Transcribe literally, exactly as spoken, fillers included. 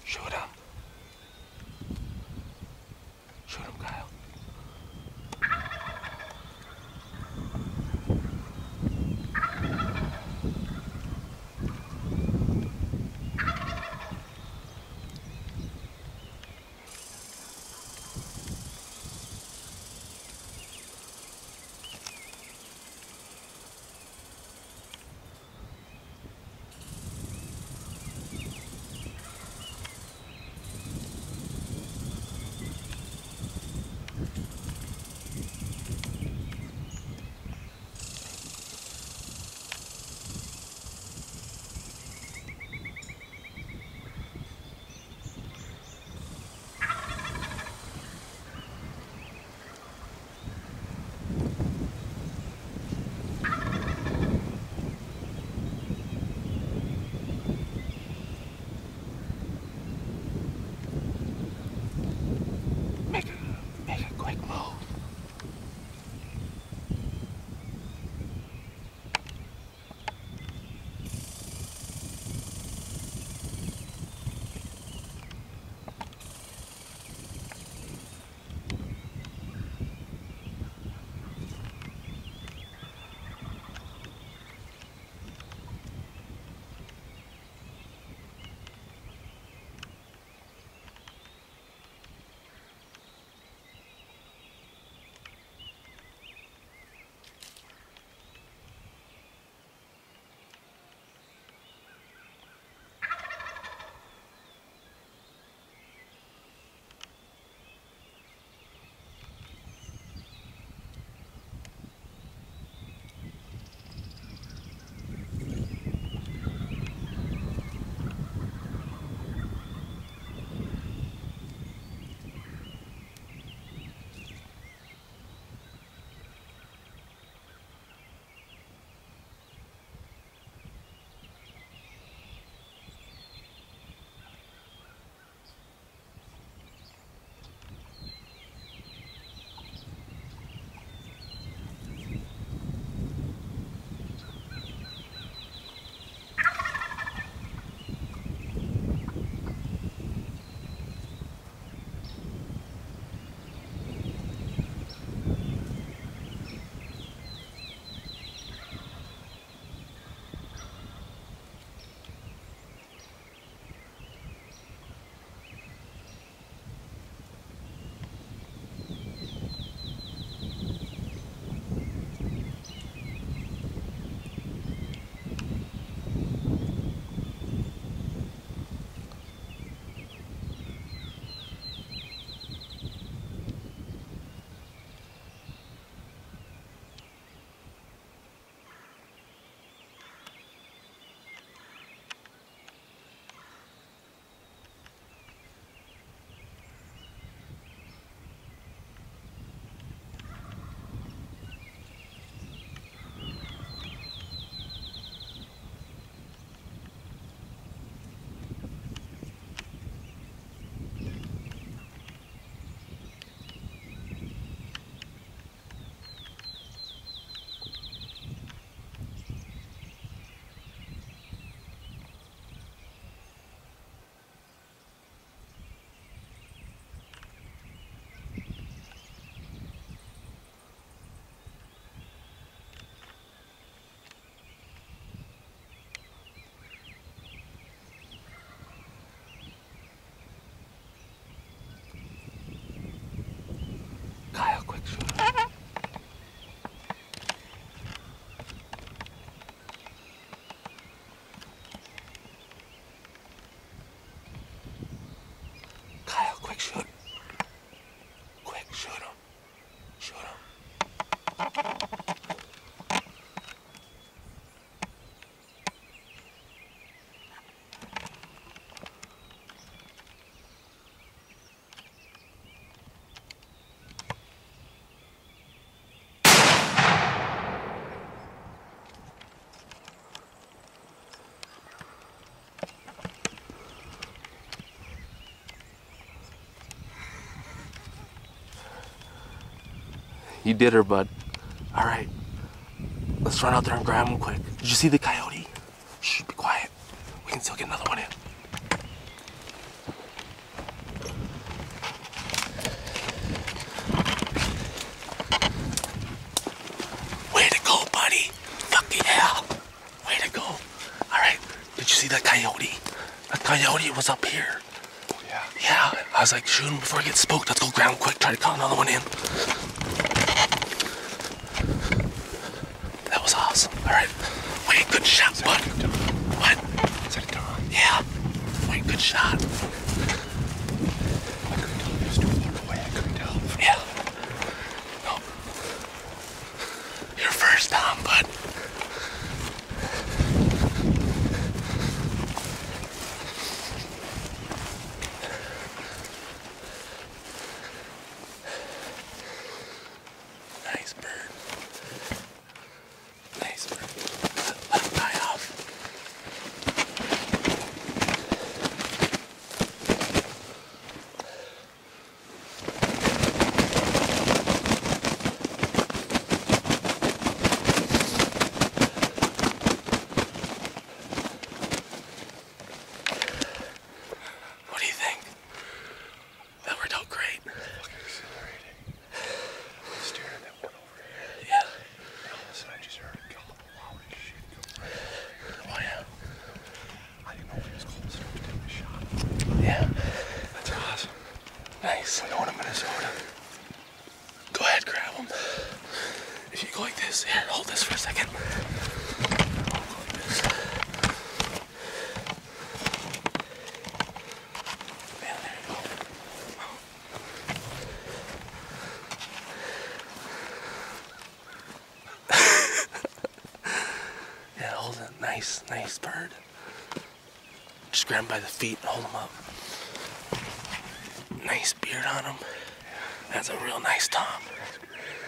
Shoot him. Shoot him, Kyle. Make a, make a quick move. Kyle, quick shoot him. Kyle, quick shoot. Quick, shoot him. Shoot him. You did her, bud. All right, let's run out there and grab him quick. Did you see the coyote? Shh, be quiet. We can still get another one in. coyote was up here. Oh, yeah? Yeah, I was like, shoot him before he gets spooked. Let's go grab him quick, try to call another one in. That was awesome. All right. Wait, good shot, bud. What? Is that a Tom? Yeah. Wait, good shot. I couldn't tell if he was too far away. I couldn't tell. Yeah. No. You're first, Tom, bud. Nice bird. Nice bird. Let, let him die off. What do you think? That worked out great. Fucking exhilarating. I was staring at that one over here. Yeah. And all of a sudden I just heard a gobble. Holy shit. Go right over here. Oh, yeah. I didn't know if he was close enough to take the shot. Yeah. That's awesome. Nice. Winona, Minnesota. Go ahead, grab him. If you go like this, here, hold this for a second. Go like this. Yeah, there you go. Yeah, hold it. Nice, nice bird. Just grab him by the feet and hold him up. Nice beard on him. That's a real nice Tom.